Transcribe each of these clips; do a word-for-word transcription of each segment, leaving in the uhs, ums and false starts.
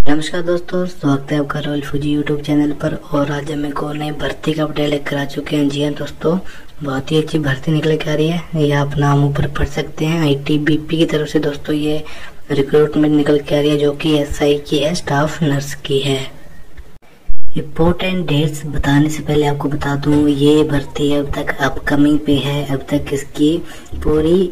नमस्कार दोस्तों, स्वागत है आपका रॉयल फौजी यूट्यूब चैनल पर। और आज हम एक और नई भर्ती का अपडेट लेकर आ चुके हैं। जी हाँ दोस्तों, बहुत ही अच्छी भर्ती निकल के आ रही है। ये आप नाम ऊपर पढ़ सकते हैं। आईटीबीपी की तरफ से दोस्तों ये रिक्रूटमेंट निकल के आ रही है, जो कि एसआई की है, स्टाफ नर्स की है। इम्पोर्टेंट डेट्स बताने से पहले आपको बता दूं, ये भर्ती अब तक अपकमिंग पे है। अब तक इसकी पूरी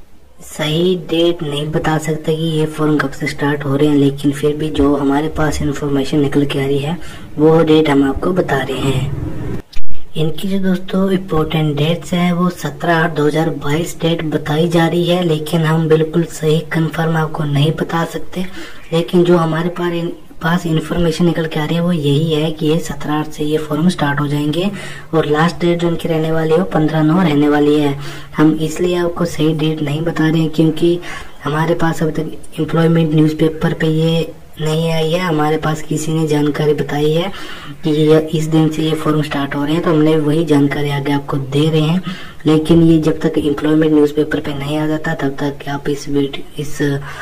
सही डेट नहीं बता सकते कि ये फॉर्म कब से स्टार्ट हो रहे हैं, लेकिन फिर भी जो हमारे पास इन्फॉर्मेशन निकल के आ रही है वो डेट हम आपको बता रहे हैं। इनकी जो दोस्तों इम्पोर्टेंट डेट्स है वो सत्रह आठ दो हजार बाईस डेट बताई जा रही है, लेकिन हम बिल्कुल सही कंफर्म आपको नहीं बता सकते। लेकिन जो हमारे पास पास इन्फॉर्मेशन निकल के आ रही है वो यही है कि ये सत्रह आठ से ये फॉर्म स्टार्ट हो जाएंगे और लास्ट डेट जो इनकी रहने वाली है वो पंद्रह नौ रहने वाली है। हम इसलिए आपको सही डेट नहीं बता रहे हैं क्योंकि हमारे पास अभी तक एम्प्लॉयमेंट न्यूज़पेपर पे ये नहीं आई है। हमारे पास किसी ने जानकारी बताई है कि ये इस दिन से ये फॉर्म स्टार्ट हो रहे हैं, तो हमने वही जानकारी आगे आपको दे रहे हैं। लेकिन ये जब तक एम्प्लॉयमेंट न्यूज़पेपर पे नहीं आ जाता तब तक आप इस इस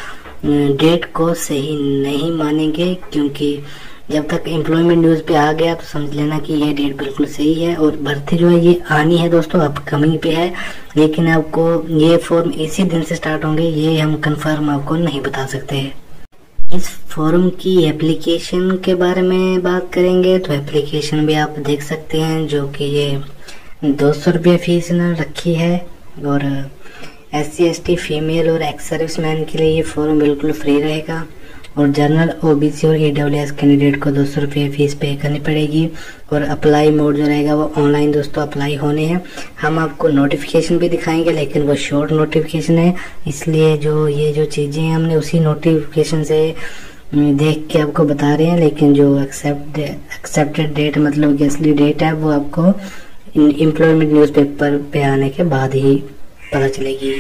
डेट को सही नहीं मानेंगे, क्योंकि जब तक एम्प्लॉयमेंट न्यूज़ पे आ गया तो समझ लेना कि ये डेट बिल्कुल सही है। और भर्ती जो है ये आनी है दोस्तों, अपकमिंग पे है, लेकिन आपको ये फॉर्म इसी दिन से स्टार्ट होंगे ये हम कंफर्म आपको नहीं बता सकते। इस फॉर्म की एप्लीकेशन के बारे में बात करेंगे तो एप्लीकेशन भी आप देख सकते हैं, जो कि ये दो सौ रुपये फीस रखी है। और S C S T female और एक्स सर्विसमैन के लिए ये फॉर्म बिल्कुल फ्री रहेगा। और जनरल ओबीसी और ईडब्ल्यूएस कैंडिडेट को दो सौ रुपये फीस पे करनी पड़ेगी। और अप्लाई मोड जो रहेगा वो ऑनलाइन दोस्तों अप्लाई होने हैं। हम आपको नोटिफिकेशन भी दिखाएंगे, लेकिन वो शॉर्ट नोटिफिकेशन है, इसलिए जो ये जो चीज़ें हैं हमने उसी नोटिफिकेशन से देख के आपको बता रहे हैं। लेकिन जो एक्सेप्ट एक्सेप्टेड डेट मतलब कि असली डेट है वो आपको एम्प्लॉयमेंट न्यूज़पेपर पे आने के बाद ही पता चलेगी।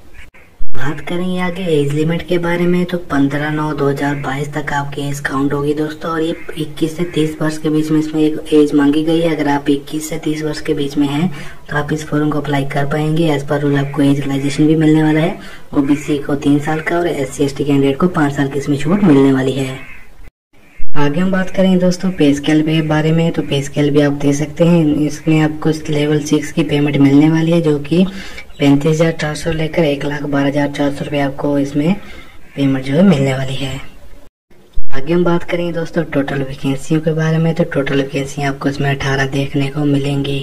बात करेंगे आगे एज लिमिट के बारे में, तो पंद्रह नौ दो हजार बाईस तक आपकी एज काउंट होगी दोस्तों। और ये इक्कीस से तीस वर्ष के बीच में इसमें एक एज मांगी गई है। अगर आप इक्कीस से तीस वर्ष के बीच में हैं तो आप इस फॉर्म को अप्लाई कर पाएंगे। एज पर रूल आपको एज रिलैक्सेशन भी मिलने वाला है। ओबीसी को तीन साल का और S C S T candidate को पाँच साल की इसमें छूट मिलने वाली है। आगे हम बात करेंगे दोस्तों पे स्केल के बारे में, तो पे स्केल भी आप दे सकते हैं। इसमें आपको लेवल सिक्स की पेमेंट मिलने वाली है, जो कि पैंतीस हजार चार सौ लेकर एक लाख बारह हजार चार सौ रुपये आपको इसमें पेमेंट जो है मिलने वाली है। आगे हम बात करेंगे दोस्तों टोटल वैकेंसियों के बारे में, तो टोटल वैकेंसी आपको इसमें अठारह देखने को मिलेंगी।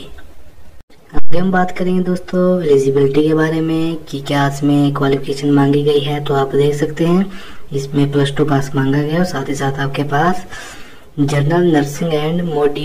आगे हम बात करेंगे दोस्तों एलिजिबिलिटी के बारे में कि क्या इसमें क्वालिफिकेशन मांगी गई है, तो आप देख सकते हैं इसमें प्लस टू पास मांगा गया और साथ ही साथ आपके पास general nursing and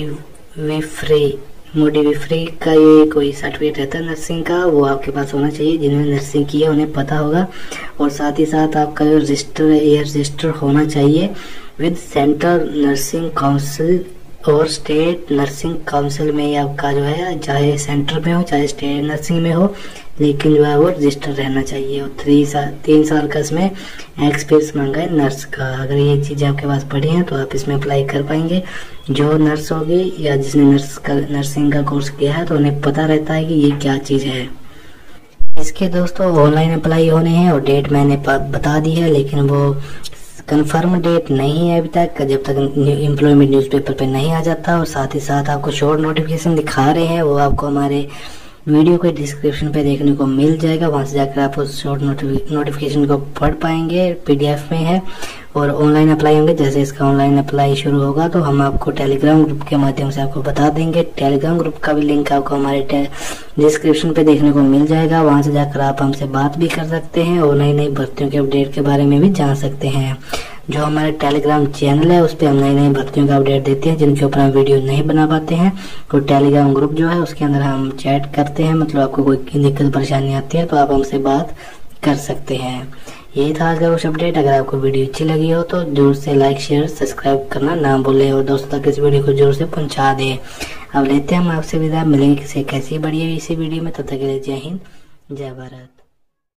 midwifery midwifery का ये कोई सर्टिफिकेट रहता है नर्सिंग का, वो आपके पास होना चाहिए। जिन्होंने नर्सिंग की है उन्हें पता होगा। और साथ ही साथ आपका जो रजिस्टर ये रजिस्टर होना चाहिए विद सेंट्रल नर्सिंग काउंसिल और स्टेट नर्सिंग काउंसिल में। ये आपका जो है चाहे सेंटर में हो चाहे स्टेट नर्सिंग में हो, लेकिन जो है वो रजिस्टर रहना चाहिए। और थ्री साल तीन साल का इसमें एक्सपीरियंस मांगा है नर्स का। अगर ये चीज़ें आपके पास पड़ी हैं तो आप इसमें अप्लाई कर पाएंगे। जो नर्स होगी या जिसने नर्स का नर्सिंग का कोर्स किया है तो उन्हें पता रहता है कि ये क्या चीज़ है। इसके दोस्तों ऑनलाइन अप्लाई होने हैं और डेट मैंने बता दी है, लेकिन वो कंफर्म डेट नहीं है अभी तक, जब तक एम्प्लॉयमेंट न्यूज़पेपर पे नहीं आ जाता। और साथ ही साथ आपको शॉर्ट नोटिफिकेशन दिखा रहे हैं, वो आपको हमारे वीडियो के डिस्क्रिप्शन पे देखने को मिल जाएगा। वहां से जाकर आप उस शॉर्ट नोटिफिकेशन को पढ़ पाएंगे, पीडीएफ में है। और ऑनलाइन अप्लाई होंगे, जैसे इसका ऑनलाइन अप्लाई शुरू होगा तो हम आपको टेलीग्राम ग्रुप के माध्यम से आपको बता देंगे। टेलीग्राम ग्रुप का भी लिंक आपको हमारे डिस्क्रिप्शन पे देखने को मिल जाएगा। वहां से जाकर आप हमसे बात भी कर सकते हैं और नई नई भर्तियों के अपडेट के बारे में भी जान सकते हैं। जो हमारे टेलीग्राम चैनल है उस पर हम नई नई भर्तियों का अपडेट देते हैं, जिनके ऊपर हम वीडियो नहीं बना पाते हैं। और टेलीग्राम ग्रुप जो है उसके अंदर हम चैट करते हैं, मतलब आपको कोई दिक्कत परेशानी आती है तो आप हमसे बात कर सकते हैं। यही था आज का कुछ अपडेट। अगर आपको वीडियो अच्छी लगी हो तो जरूर से लाइक शेयर सब्सक्राइब करना ना भूलें और दोस्तों तक इस वीडियो को जरूर से पहुंचा दें। अब लेते हैं हम आपसे विदा, मिलेंगे किसी कैसी बढ़िया इसी वीडियो में। तब तक के लिए जय हिंद जय भारत।